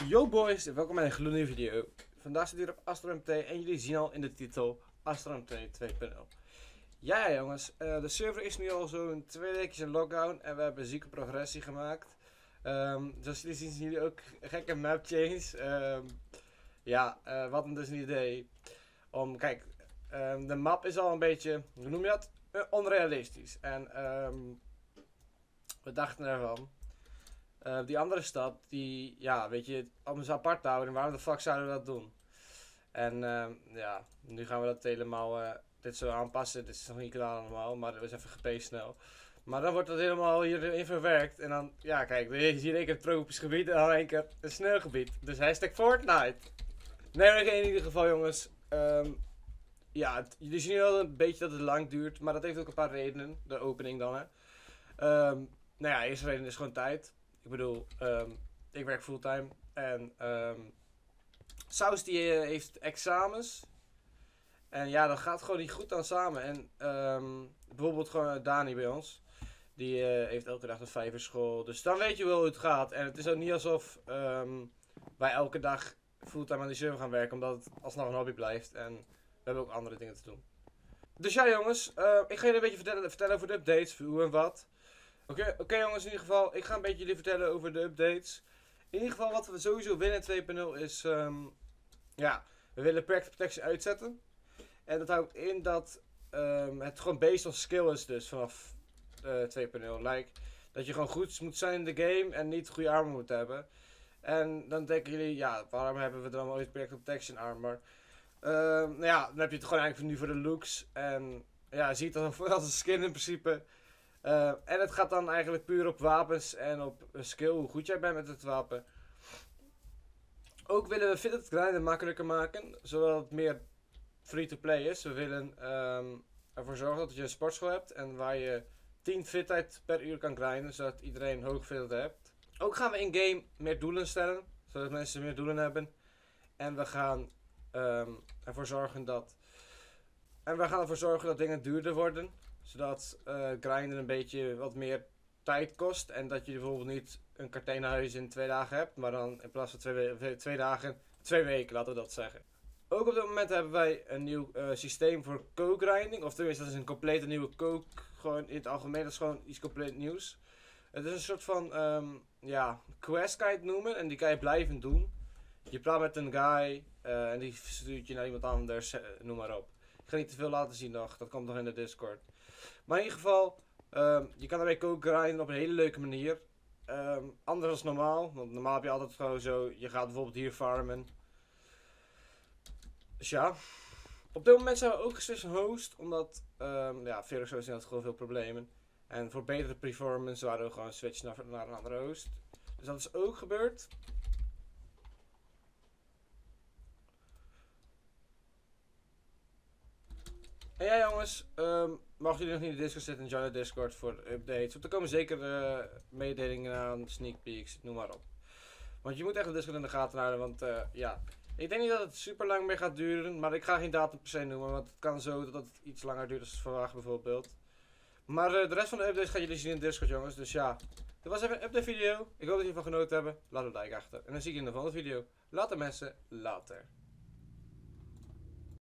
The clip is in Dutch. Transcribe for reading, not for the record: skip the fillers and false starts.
Yo boys, welkom bij een gloednieuwe video. Vandaag zit hier op Astro MT en jullie zien al in de titel Astro MT 2.0. Ja jongens, de server is nu al zo'n 2 weken in lockdown en we hebben een zieke progressie gemaakt. Zoals jullie zien jullie ook gekke map change. Wat dus een idee. Kijk, de map is al een beetje, hoe noem je dat? Onrealistisch. En we dachten ervan. Die andere stad, die, ja, weet je, om ze apart te houden, waarom de fuck zouden we dat doen? En nu gaan we dat helemaal, dit zo aanpassen. Dit is nog niet klaar allemaal, maar dat is even gepaced snel. Maar dan wordt dat helemaal hierin verwerkt. En dan, ja kijk, je ziet in één keer een tropisch gebied en dan in één keer een sneeuwgebied. Dus hashtag Fortnite. Nee, in ieder geval jongens. Jullie zien nu wel een beetje dat het lang duurt, maar dat heeft ook een paar redenen. De opening dan, hè. De eerste reden is gewoon tijd. Ik bedoel, ik werk fulltime en Saus die heeft examens. En ja, dat gaat gewoon niet goed aan samen. En bijvoorbeeld gewoon Dani bij ons. Die heeft elke dag een 5 uur school. Dus dan weet je wel hoe het gaat. En het is ook niet alsof wij elke dag fulltime aan die server gaan werken. Omdat het alsnog een hobby blijft. En we hebben ook andere dingen te doen. Dus ja jongens, ik ga jullie een beetje vertellen over de updates. Hoe en wat. Oké jongens, in ieder geval, ik ga een beetje jullie vertellen over de updates. In ieder geval, wat we sowieso willen in 2.0 is, we willen Practice Protection uitzetten. En dat houdt in dat het gewoon based on skill is dus vanaf 2.0. Like, dat je gewoon goed moet zijn in de game en niet goede armor moet hebben. En dan denken jullie, ja, waarom hebben we dan ooit Practice Protection armor? Dan heb je het gewoon eigenlijk nu voor de looks. En ja, je ziet dat als een skin in principe. En het gaat dan eigenlijk puur op wapens en op skill, hoe goed jij bent met het wapen. Ook willen we fitted grinden makkelijker maken, zodat het meer free-to-play is. We willen ervoor zorgen dat je een sportschool hebt en waar je 10 fitheid per uur kan grinden, zodat iedereen hoog fitted hebt. Ook gaan we in-game meer doelen stellen, zodat mensen meer doelen hebben. En we gaan ervoor zorgen dat dingen duurder worden. Zodat grinden een beetje wat meer tijd kost. En dat je bijvoorbeeld niet een Cartena-huis in 2 dagen hebt. Maar dan in plaats van 2 dagen, 2 weken, laten we dat zeggen. Ook op dit moment hebben wij een nieuw systeem voor co-grinding. Of tenminste, dat is een complete nieuwe coke. Gewoon in het algemeen, dat is gewoon iets compleet nieuws. Het is een soort van quest kan je het noemen. En die kan je blijven doen. Je praat met een guy en die stuurt je naar iemand anders, noem maar op. Ik ga niet te veel laten zien nog, dat komt nog in de Discord. Maar in ieder geval, je kan daarmee co-grinden op een hele leuke manier. Anders dan normaal, want normaal heb je altijd gewoon zo, je gaat bijvoorbeeld hier farmen. Dus ja, op dit moment zijn we ook geswitcht van host, omdat Verox host had gewoon veel problemen. En voor betere performance waren we gewoon switchen naar een andere host. Dus dat is ook gebeurd. En ja jongens, mochten jullie nog niet in de Discord zitten, join de Discord voor updates. Want er komen zeker mededelingen aan, sneak peeks, noem maar op. Want je moet echt de Discord in de gaten houden, want ik denk niet dat het super lang meer gaat duren. Maar ik ga geen datum per se noemen, want het kan zo dat het iets langer duurt dan verwacht bijvoorbeeld. Maar de rest van de updates gaan jullie zien in de Discord jongens, dus ja. Dit was even een update video, ik hoop dat jullie ervan genoten hebben. Laat een like achter en dan zie ik je in de volgende video. Later mensen, later.